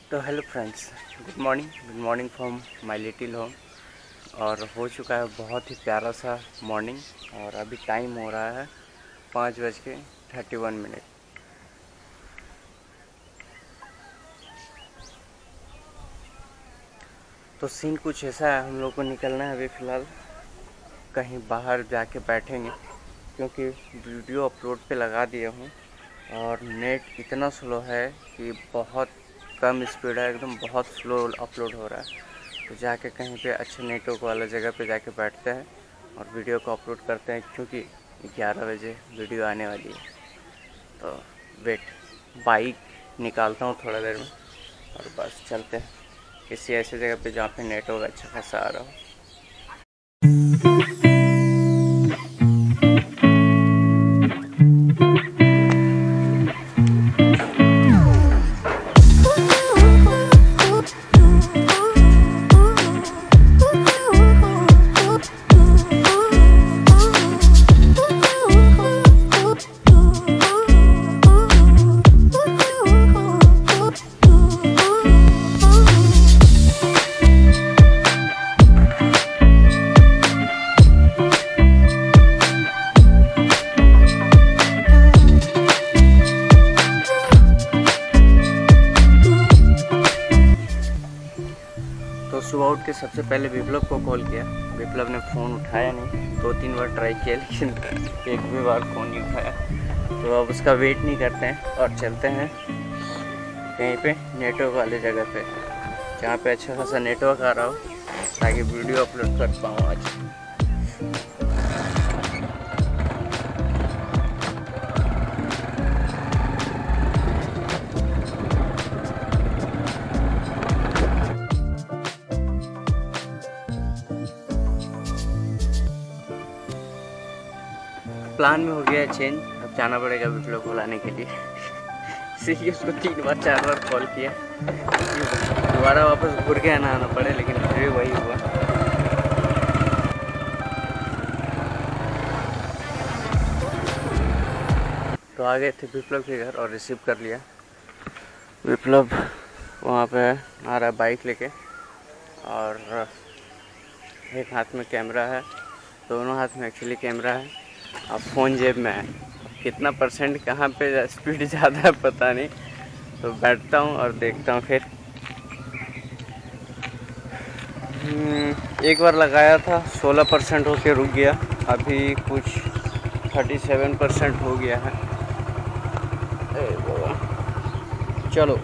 तो hello friends, good morning from my little home. और हो चुका है बहुत ही प्यारा सा मॉर्निंग और अभी टाइम हो रहा है 5:31। तो सीन कुछ ऐसा है, हम लोग को निकलना है अभी फ़िलहाल, कहीं बाहर जाके बैठेंगे क्योंकि वीडियो अपलोड पे लगा दिया हूँ और नेट इतना स्लो है कि बहुत कम स्पीड है, एकदम बहुत स्लो अपलोड हो रहा है। तो जाके कहीं पे अच्छे नेटवर्क वाला जगह पे जाके बैठते हैं और वीडियो को अपलोड करते हैं क्योंकि 11 बजे वीडियो आने वाली है। तो वेट, बाइक निकालता हूँ थोड़ा देर में और बस चलते हैं किसी ऐसे जगह पे जहाँ पे नेटवर्क अच्छा खासा आ रहा हो। तो सुबह उठ के सबसे पहले विप्लव को कॉल किया। विप्लव ने फ़ोन उठाया नहीं, 2-3 बार ट्राई किया लेकिन एक भी बार फ़ोन नहीं उठाया। तो अब उसका वेट नहीं करते हैं और चलते हैं कहीं पे नेटवर्क वाले जगह पे जहाँ पे अच्छा खासा नेटवर्क आ रहा हो ताकि वीडियो अपलोड कर पाऊँ आज। प्लान में हो गया है चेंज, अब जाना पड़ेगा विप्लव को लाने के लिए। इसीलिए उसको 3 बार 4 बार कॉल किया, दोबारा वापस घूर के आना पड़े, लेकिन फिर भी वही हुआ। तो आ गए थे विप्लव के घर और रिसीव कर लिया। विप्लव वहाँ पे आ रहा है बाइक लेके और एक हाथ में कैमरा है, दोनों हाथ में एक्चुअली कैमरा है। अब फ़ोन जेब में है, कितना परसेंट कहाँ पे स्पीड ज़्यादा है पता नहीं। तो बैठता हूँ और देखता हूँ फिर। एक बार लगाया था 16% होके रुक गया, अभी कुछ 37% हो गया है। चलो,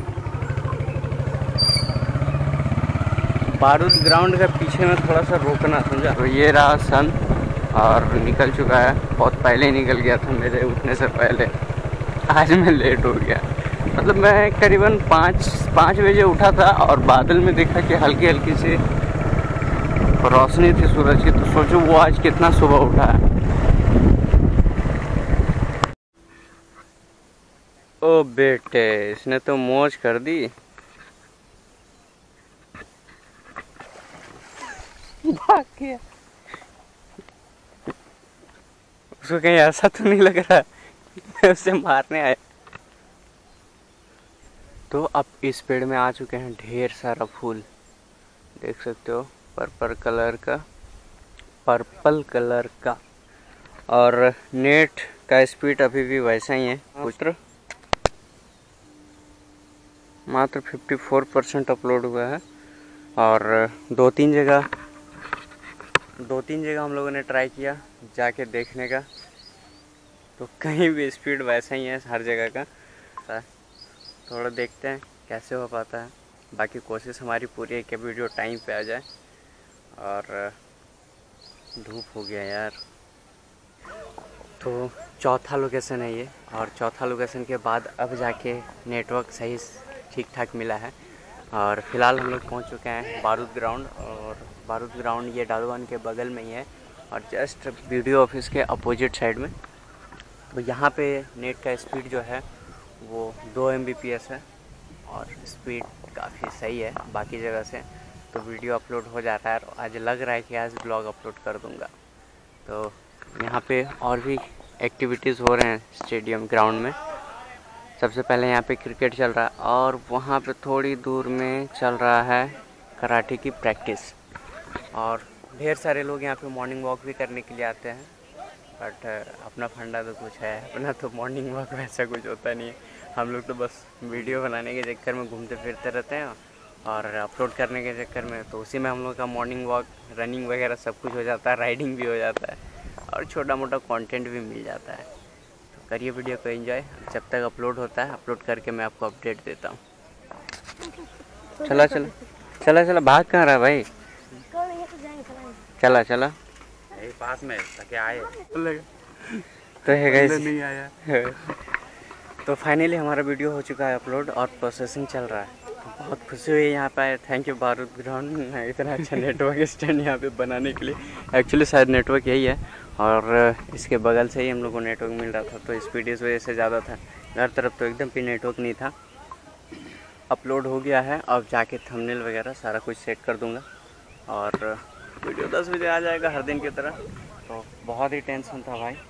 बारूद ग्राउंड का पीछे में थोड़ा सा रोकना, समझा। तो ये रहा सन और निकल चुका है, बहुत पहले निकल गया था मेरे उठने से पहले। आज मैं लेट हो गया, मतलब मैं करीबन 5 बजे उठा था और बादल में देखा कि हल्की हल्की सी रोशनी थी सूरज की, तो सोचो वो आज कितना सुबह उठा है। ओ बेटे, इसने तो मौज कर दी। भाग गया। उसको कहीं ऐसा तो नहीं लग रहा है उसे मारने आया। तो अब इस पेड़ में आ चुके हैं ढेर सारा फूल, देख सकते हो, पर्पल कलर का। और नेट का स्पीड अभी भी वैसा ही है, मात्र 54% अपलोड हुआ है। और दो तीन जगह हम लोगों ने ट्राई किया जाके देखने का, तो कहीं भी स्पीड वैसा ही है हर जगह का। थोड़ा देखते हैं कैसे हो पाता है, बाकी कोशिश हमारी पूरी है कि वीडियो टाइम पे आ जाए। और धूप हो गया यार। तो चौथा लोकेशन है ये, और चौथा लोकेशन के बाद अब जाके नेटवर्क सही ठीक ठाक मिला है। और फिलहाल हम लोग पहुंच चुके हैं बारूद ग्राउंड, और बारूद ग्राउंड ये डालवन के बगल में ही है और जस्ट वीडियो ऑफिस के अपोजिट साइड में। तो यहाँ पे नेट का स्पीड जो है वो 2 Mbps है और स्पीड काफ़ी सही है बाकी जगह से। तो वीडियो अपलोड हो जाता है और आज लग रहा है कि आज ब्लॉग अपलोड कर दूँगा। तो यहाँ पे और भी एक्टिविटीज़ हो रहे हैं स्टेडियम ग्राउंड में। सबसे पहले यहाँ पे क्रिकेट चल रहा है और वहाँ पे थोड़ी दूर में चल रहा है कराटे की प्रैक्टिस। और ढेर सारे लोग यहाँ पे मॉर्निंग वॉक भी करने के लिए आते हैं, बट अपना फंडा तो कुछ है, अपना तो मॉर्निंग वॉक वैसा कुछ होता नहीं है। हम लोग तो बस वीडियो बनाने के चक्कर में घूमते फिरते रहते हैं और अपलोड करने के चक्कर में तो उसी में हम लोग का मॉर्निंग वॉक, रनिंग वगैरह सब कुछ हो जाता है, राइडिंग भी हो जाता है और छोटा मोटा कंटेंट भी मिल जाता है। तो करिए वीडियो को एंजॉय। जब तक अपलोड होता है, अपलोड करके मैं आपको अपडेट देता हूँ। चला चला चला चला, भाग कहाँ रहा भाई? चला चला, यही पास में ताकि आए तो है गाइस। नहीं आया तो फाइनली हमारा वीडियो हो चुका है अपलोड और प्रोसेसिंग चल रहा है। तो बहुत खुशी हुई यहाँ पे आए। थैंक यू बारूद ग्राउंड, इतना अच्छा नेटवर्क स्टैंड यहाँ पे बनाने के लिए। एक्चुअली शायद नेटवर्क यही है और इसके बगल से ही हम लोग को नेटवर्क मिल रहा था, तो स्पीड इस वजह से ज़्यादा था। हर तरफ तो एकदम भी नेटवर्क नहीं था। अपलोड हो गया है, अब जाके थंबनेल वगैरह सारा कुछ सेट कर दूँगा और वीडियो 10 बजे आ जाएगा हर दिन की तरह। तो बहुत ही टेंशन था भाई।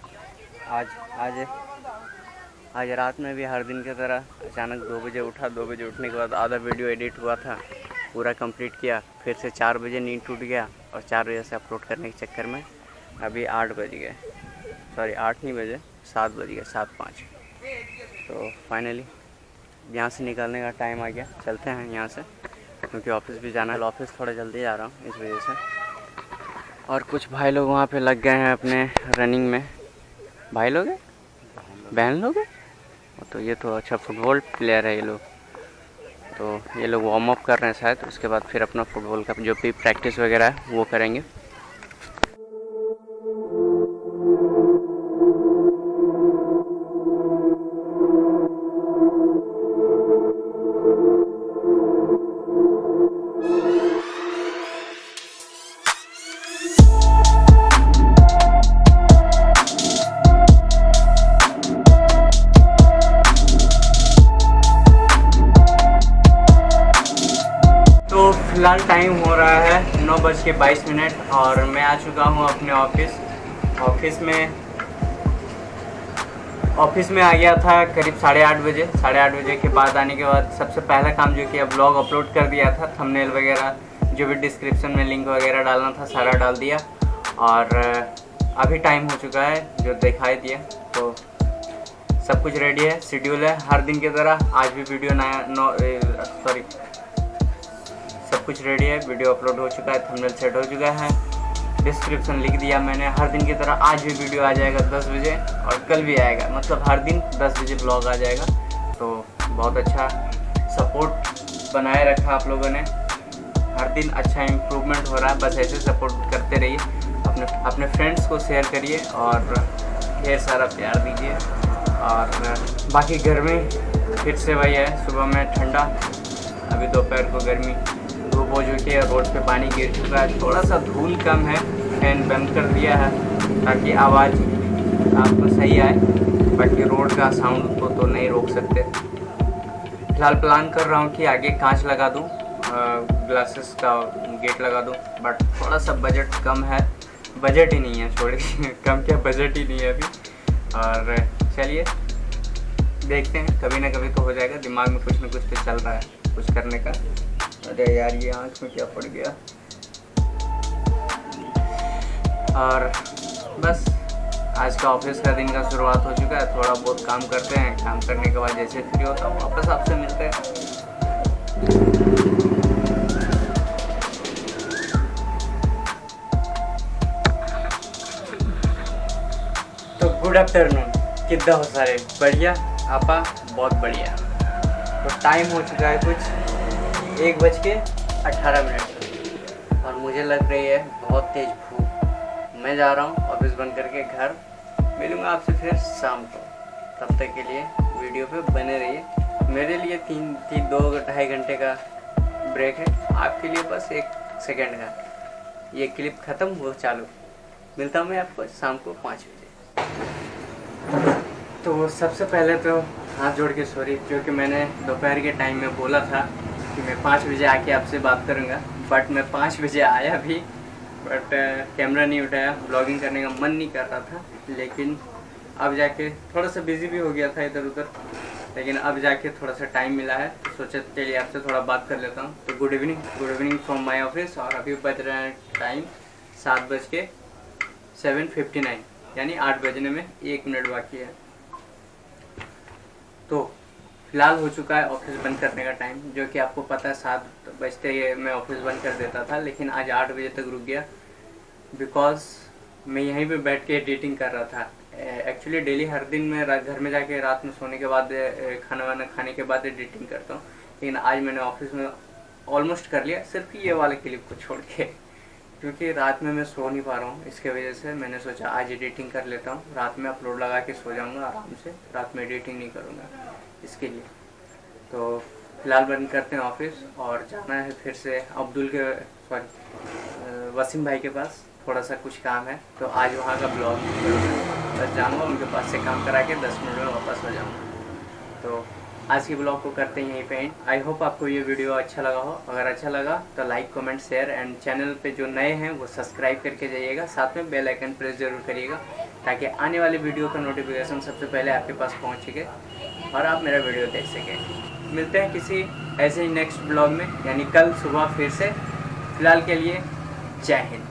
आज रात में भी हर दिन की तरह अचानक 2 बजे उठा। 2 बजे उठने के बाद आधा वीडियो एडिट हुआ था, पूरा कंप्लीट किया। फिर से 4 बजे नींद टूट गया और 4 बजे से अपलोड करने के चक्कर में अभी 8 बज गए। सॉरी 8 नहीं बजे, 7 बज गए, 7:05। तो फाइनली यहाँ से निकलने का टाइम आ गया। चलते हैं यहाँ से, क्योंकि ऑफिस भी जाना है। ऑफिस थोड़ा जल्दी जा रहा हूँ इस वजह से। और कुछ भाई लोग वहाँ पे लग गए हैं अपने रनिंग में। भाई लोग हैं, बहन लोग हैं। तो ये तो अच्छा फुटबॉल प्लेयर है ये लोग। तो ये लोग वार्म अप कर रहे हैं शायद, उसके बाद फिर अपना फुटबॉल का जो भी प्रैक्टिस वगैरह है वो करेंगे। फिलहाल टाइम हो रहा है 9:22 और मैं आ चुका हूँ अपने ऑफिस में आ गया था करीब 8:30 बजे। 8:30 बजे के बाद आने के बाद सबसे पहला काम जो किया, ब्लॉग अपलोड कर दिया था। थंबनेल वगैरह जो भी डिस्क्रिप्शन में लिंक वगैरह डालना था सारा डाल दिया और अभी टाइम हो चुका है जो दिखाई दिया। तो सब कुछ रेडी है, शेड्यूल है हर दिन की तरह। आज भी वीडियो सब कुछ रेडी है, वीडियो अपलोड हो चुका है, थंबनेल सेट हो चुका है, डिस्क्रिप्शन लिख दिया मैंने। हर दिन की तरह आज भी वीडियो आ जाएगा 10 बजे और कल भी आएगा, मतलब हर दिन 10 बजे ब्लॉग आ जाएगा। तो बहुत अच्छा सपोर्ट बनाए रखा आप लोगों ने, हर दिन अच्छा इम्प्रूवमेंट हो रहा है। बस ऐसे सपोर्ट करते रहिए, अपने फ्रेंड्स को शेयर करिए और ढेर सारा प्यार दीजिए। और बाकी गर्मी फिर से वही है, सुबह में ठंडा, अभी दोपहर को गर्मी, धूप हो चुकी है, रोड पे पानी गिर चुका है, थोड़ा सा धूल कम है, फैन बंद कर दिया है ताकि आवाज़ आपको सही आए। बाकी रोड का साउंड को तो नहीं रोक सकते। फिलहाल प्लान कर रहा हूँ कि आगे कांच लगा दूँ, ग्लासेस का गेट लगा दूँ, बट थोड़ा सा बजट कम है। बजट ही नहीं है, छोड़िए कम क्या, बजट ही नहीं है अभी। और चलिए देखते हैं, कभी ना कभी तो हो जाएगा। दिमाग में कुछ ना कुछ तो चल रहा है कुछ करने का। अरे यार ये आँख में क्या पड़ गया। और बस आज का ऑफिस का दिन का शुरुआत हो चुका है। थोड़ा बहुत काम करते हैं, काम करने के बाद जैसे फ्री होता हूँ वापस आपसे मिलते हैं। तो गुड आफ्टरनून, कितना हो सारे? बढ़िया आपा, बहुत बढ़िया। तो टाइम हो चुका है कुछ 1:18 और मुझे लग रही है बहुत तेज भूख। मैं जा रहा हूँ ऑफिस बंद करके घर। मिलूँगा आपसे फिर शाम को, तब तक के लिए वीडियो पे बने रहिए। मेरे लिए 2-2.5 घंटे का ब्रेक है, आपके लिए बस 1 सेकेंड का। ये क्लिप ख़त्म वो चालू। मिलता हूँ मैं आपको शाम को 5 बजे। तो सबसे पहले तो हाथ जोड़ के सॉरी, क्योंकि मैंने दोपहर के टाइम में बोला था कि मैं 5 बजे आके आपसे बात करूँगा, बट मैं 5 बजे आया भी, बट कैमरा नहीं उठाया। ब्लॉगिंग करने का मन नहीं कर रहा था, लेकिन अब जाके थोड़ा सा बिजी भी हो गया था इधर उधर, लेकिन अब जाके थोड़ा सा टाइम मिला है तो सोचा चलिए आपसे थोड़ा बात कर लेता हूँ। तो good evening from my office. और अभी बज रहा है टाइम 7:59, यानी 8 बजने में 1 मिनट बाकी है। तो फिलहाल हो चुका है ऑफिस बंद करने का टाइम, जो कि आपको पता है 7 बजते ही मैं ऑफिस बंद कर देता था, लेकिन आज 8 बजे तक रुक गया बिकॉज मैं यहीं पे बैठ के एडिटिंग कर रहा था। एक्चुअली डेली हर दिन मैं घर में जाके रात में सोने के बाद खाना वाना खाने के बाद एडिटिंग करता हूँ, लेकिन आज मैंने ऑफिस में ऑलमोस्ट कर लिया, सिर्फ ये वाले क्लिप को छोड़ के, क्योंकि रात में मैं सो नहीं पा रहा हूँ। इसके वजह से मैंने सोचा आज एडिटिंग कर लेता हूँ, रात में अपलोड लगा के सो जाऊँगा आराम से, रात में एडिटिंग नहीं करूँगा इसके लिए। तो फिलहाल बंद करते हैं ऑफिस और जाना है फिर से वसीम भाई के पास, थोड़ा सा कुछ काम है, तो आज वहाँ का ब्लॉग बस जाऊँगा, उनके पास से काम करा के 10 मिनट में वापस हो जाऊँगा। तो आज के ब्लॉग को करते हैं यहीं पे एंड। आई होप आपको ये वीडियो अच्छा लगा हो। अगर अच्छा लगा तो like comment share and channel पे जो नए हैं वो सब्सक्राइब करके जाइएगा, साथ में बेल आइकन प्रेस जरूर करिएगा ताकि आने वाले वीडियो का नोटिफिकेशन सबसे पहले आपके पास पहुँच सके और आप मेरा वीडियो देख सकें। मिलते हैं किसी ऐसे ही नेक्स्ट ब्लॉग में, यानी कल सुबह फिर से। फिलहाल के लिए जय हिंद।